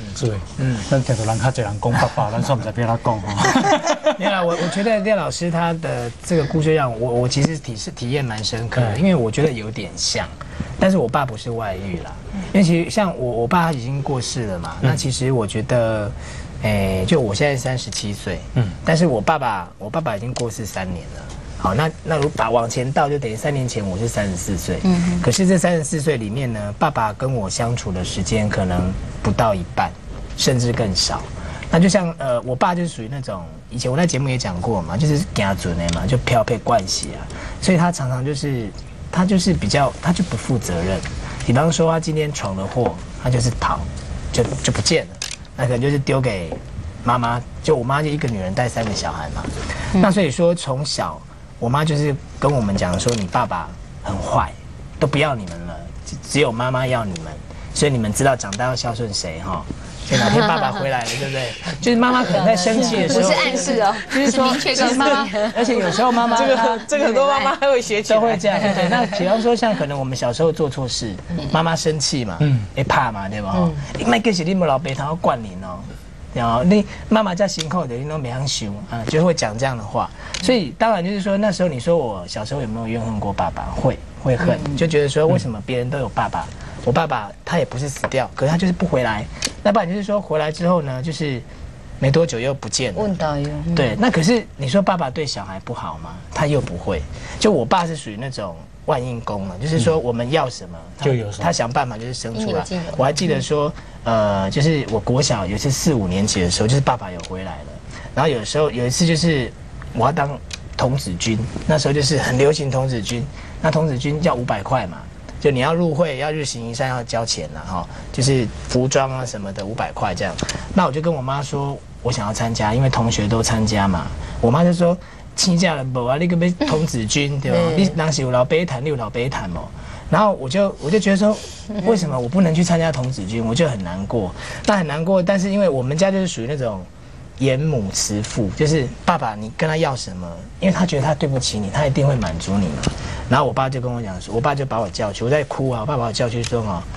对，咱听到人较侪人讲爸爸，咱算唔知别他讲哈。 没有啦，我觉得廖老师他的这个故事让我其实体验蛮深刻的，因为我觉得有点像，但是我爸不是外遇啦，因为其实像我爸他已经过世了嘛，那其实我觉得，就我现在37岁，但是我爸爸已经过世3年了。好，那如果往前倒，就等于3年前我是34岁，可是这34岁里面呢，爸爸跟我相处的时间可能不到一半，甚至更少。那就像我爸就是属于那种，以前我在节目也讲过嘛，就是家准的嘛，就漂配惯习啊，所以他常常就是他就不负责任。比方说他今天闯了祸，他就是跑，就不见了，那可能就是丢给妈妈，就我妈就一个女人带3个小孩嘛，那所以说从小。我妈就是跟我们讲说，你爸爸很坏，都不要你们了，只有妈妈要你们，所以你们知道长大要孝顺谁哈？所以哪天爸爸回来了，对不对？就是妈妈可能在生气的时候， 不是暗示哦， 就是说，其实妈妈，而且有时候妈妈这个很多妈妈还会学起来， 都会这样。对，那比方说像可能我们小时候做错事，妈妈生气嘛，会怕嘛，对吧？你卖给是你们老爸他要惯你哦。然后你妈妈在辛苦的，你都没想想啊，就会讲这样的话。所以当然就是说，那时候你说我小时候有没有怨恨过爸爸？会恨，就觉得说为什么别人都有爸爸，我爸爸他也不是死掉，可是他就是不回来。那不然就是说回来之后呢，就是没多久又不见了。 问到有对，那可是你说爸爸对小孩不好吗？他又不会。就我爸是属于那种。万应公了，就是说我们要什么就有什么， 他想办法就是生出来。我还记得说，就是我国小有一次4、5年级的时候，就是爸爸有回来了，然后有一次就是我要当童子军，那时候就是很流行童子军，那童子军要500块嘛，就你要入会要日行一善要交钱啦哈，就是服装啊什么的500块这样，那我就跟我妈说我想要参加，因为同学都参加嘛，我妈就说。亲家人无啊，你个要童子军对吧？你当时有老爸谈，你有老爸谈哦。然后我就觉得说，为什么我不能去参加童子军？我就很难过。那很难过，但是因为我们家就是属于那种严母慈父，就是爸爸你跟他要什么，因为他觉得他对不起你，他一定会满足你嘛。然后我爸就跟我讲说，我爸就把我叫去，我在哭啊，我爸把我叫去说哦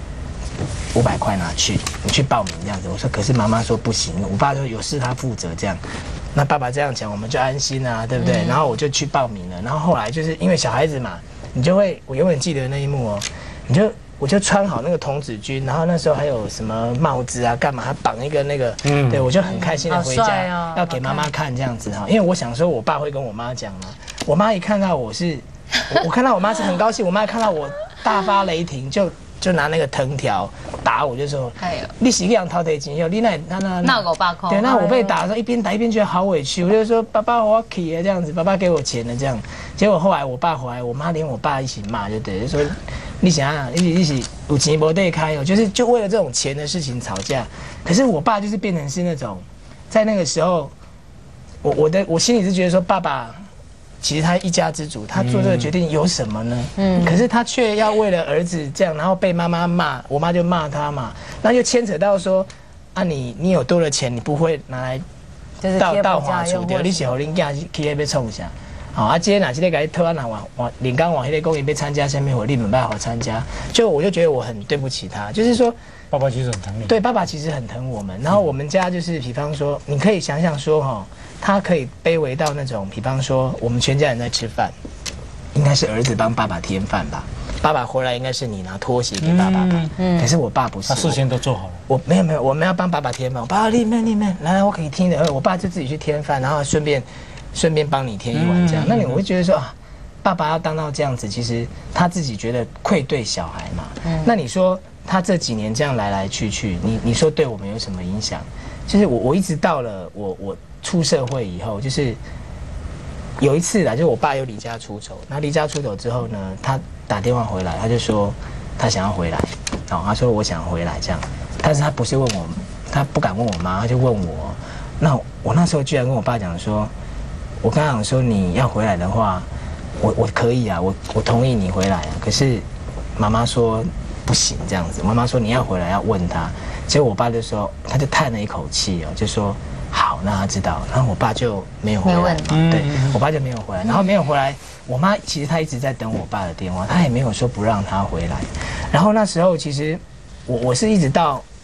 ，500块拿去，你去报名这样子。我说可是妈妈说不行，我爸说有事他负责这样。那爸爸这样讲，我们就安心啊，对不对？然后我就去报名了。然后后来就是因为小孩子嘛，你就会，我永远记得那一幕哦。我就穿好那个童子军，然后那时候还有什么帽子啊，干嘛还绑一个那个，对我就很开心的回家，要给妈妈看这样子哈。因为我想说，我爸会跟我妈讲嘛。我妈一看到我看到我妈是很高兴，我妈看到我大发雷霆就拿那个藤条打我，就说：“你是养掏腿筋哟，你那我爸扣。” 对，那我被打的时候一边打一边觉得好委屈，我就说：“爸爸，我起了这样子，爸爸给我钱了这样。”结果后来我爸回来，我妈连我爸一起骂，就对，就说：“你想想，你是有钱没得开哦，就为了这种钱的事情吵架。”可是我爸就是变成是那种，在那个时候，我心里是觉得说，爸爸。其实他一家之主，他做这个决定有什么呢？可是他却要为了儿子这样，然后被妈妈骂，我妈就骂他嘛，那就牵扯到说，啊你有多的钱，你不会拿来到花出掉，你是和恁囝去那边冲啥？好啊，今天哪今天给偷啊拿往领刚往那个公园被参加下面我你们办法参加，我就觉得我很对不起他，就是说爸爸其实很疼你， 对，爸爸其实很疼我们，然后我们家就是比方说，你可以想想说哈。他可以卑微到那种，比方说我们全家人在吃饭，应该是儿子帮爸爸添饭吧，爸爸回来应该是你拿拖鞋给爸爸吧，可是我爸不是， 他事先都做好了。 我没有，我们要帮爸爸添饭，我爸里面，来我可以添的，我爸就自己去添饭，然后顺便帮你添一碗这样，那你我会觉得说啊，爸爸要当到这样子，其实他自己觉得愧对小孩嘛，那你说他这几年这样来来去去，你说对我们有什么影响？就是我一直到了我出社会以后，就是有一次啦，就是我爸又离家出走。那离家出走之后呢，他打电话回来，他就说他想要回来，他说我想回来这样，但是他不是问我，他不敢问我妈，他就问我。那我那时候居然跟我爸讲说，我跟他讲说你要回来的话，我可以啊，我同意你回来啊。可是妈妈说不行这样子，妈妈说你要回来要问他。结果我爸就说，他就叹了一口气就说好，那他知道。然后我爸就没有回来嘛，对，我爸就没有回来。然后没有回来，我妈其实她一直在等我爸的电话，她也没有说不让他回来。然后那时候其实我是一直到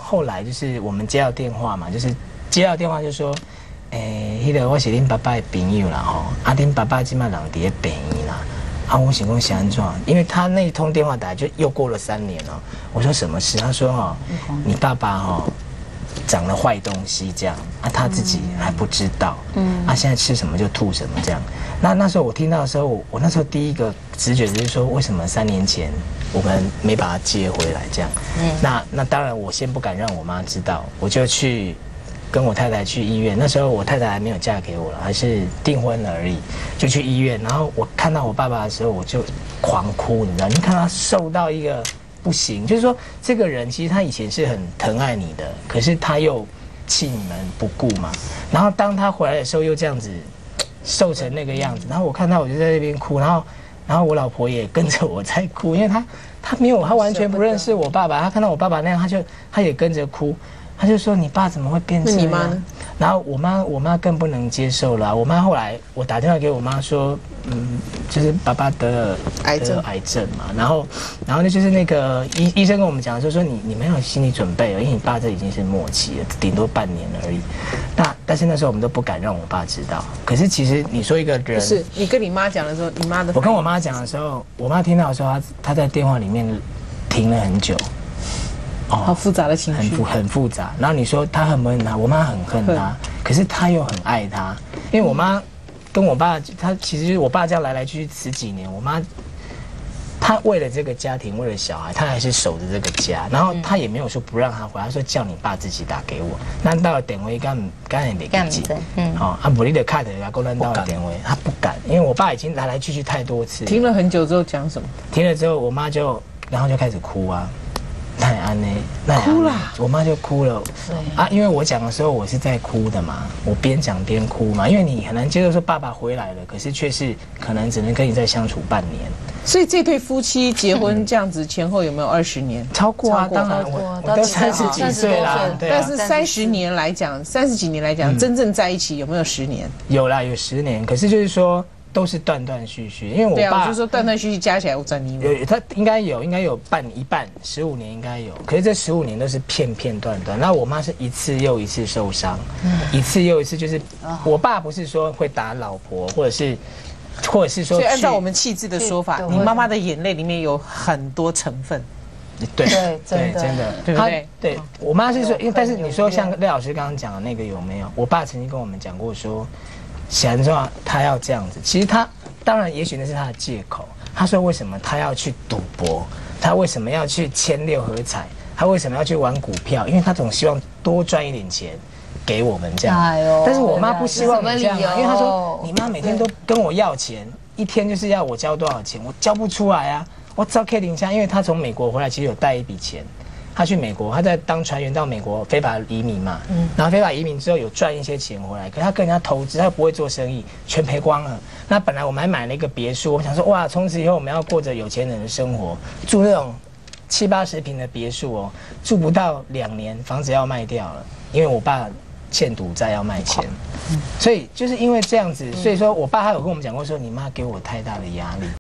后来就是我们接到电话嘛，就是接到电话就说，迄个我是恁爸爸的朋友啦吼，恁爸爸今麦人伫咧病院啦，我想讲是安怎？因为他那一通电话打就又过了3年了，我说什么事？他说你爸爸长了坏东西这样他自己还不知道，现在吃什么就吐什么这样。那时候我听到的时候，我那时候第一个直觉就是说，为什么3年前我们没把他接回来这样？那当然我先不敢让我妈知道，我就去跟我太太去医院。那时候我太太还没有嫁给我了，还是订婚了而已，就去医院。然后我看到我爸爸的时候，我就狂哭，你知道？你看他瘦到一个不行，就是说这个人其实他以前是很疼爱你的，可是他又弃你们不顾嘛。然后当他回来的时候，又这样子瘦成那个样子。然后我看到我就在那边哭，然后我老婆也跟着我在哭，因为他没有，他完全不认识我爸爸。他看到我爸爸那样，他也跟着哭。他就说：“你爸怎么会变这样？”那你妈呢？然后我妈更不能接受了。我妈后来我打电话给我妈说，就是爸爸得了癌症嘛。然后呢，就是那个医生跟我们讲说你没有心理准备了，因为你爸这已经是末期了，顶多半年而已。但是那时候我们都不敢让我爸知道。可是其实你说一个人， 不是你跟你妈讲的时候，你妈的我跟我妈讲的时候，我妈听到的时候，她在电话里面停了很久。 好复杂的情绪， 很复杂。然后你说他恨不恨他？我妈很恨他，可是他又很爱他。因为我妈跟我爸，他其实就是我爸这样来来去去10几年，我妈她为了这个家庭，为了小孩，她还是守着这个家。然后她也没有说不让他回，她说叫你爸自己打给我。那到了电话敢也得记，不你的卡的来公认到了电话，他不敢，因为我爸已经来来去去太多次。 停了很久之后讲什么？ 停了之后，我妈然后就开始哭啊。那也安呢，哭了，我妈就哭了因为我讲的时候我是在哭的嘛，我边讲边哭嘛，因为你很难接受说爸爸回来了，可是却是可能只能跟你再相处半年。 所以这对夫妻结婚这样子前后有没有20年？ 超过啊，当然我都30几岁啦， 但是30年来讲，30几年来讲，真正在一起有没有10年？ 有啦，有10年，可是就是说。都是断断续续，因为我爸就是说断断续续加起来，我整你他应该有一半15年应该有，可是这15年都是片段。那我妈是一次又一次受伤，一次又一次，就是我爸不是说会打老婆，或者是说， 所以按照我们气质的说法，你妈妈的眼泪里面有很多成分。 对，真的，对不对？对我妈是说，因为但是你说像廖老师刚刚讲的那个有没有？我爸曾经跟我们讲过说。想说他要这样子，其实他当然也许那是他的借口。他说为什么他要去赌博，他为什么要去签6合彩，他为什么要去玩股票？因为他总希望多赚一点钱给我们这样。但是我妈不希望你这样，因为她说你妈每天都跟我要钱，一天就是要我交多少钱，我交不出来啊。我只要可以领下，因为他从美国回来其实有带一笔钱。他去美国，他在当船员到美国非法移民嘛，然后非法移民之后有赚一些钱回来，可是他跟人家投资，他又不会做生意，全赔光了。那本来我们还买了一个别墅，我想说哇，从此以后我们要过着有钱人的生活，住那种70、80平的别墅住不到2年，房子要卖掉了，因为我爸欠赌债要卖钱，所以就是因为这样子，所以说我爸他有跟我们讲过说，你妈给我太大的压力。